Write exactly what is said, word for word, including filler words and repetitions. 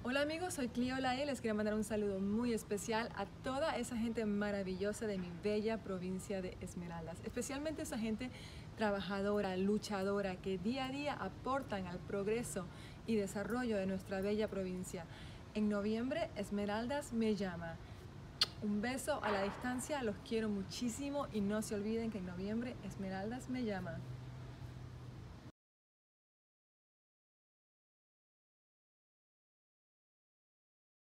Hola amigos, soy Clio Lai y les quiero mandar un saludo muy especial a toda esa gente maravillosa de mi bella provincia de Esmeraldas, especialmente esa gente trabajadora, luchadora, que día a día aportan al progreso y desarrollo de nuestra bella provincia. En noviembre, Esmeraldas me llama. Un beso a la distancia, los quiero muchísimo y no se olviden que en noviembre Esmeraldas me llama.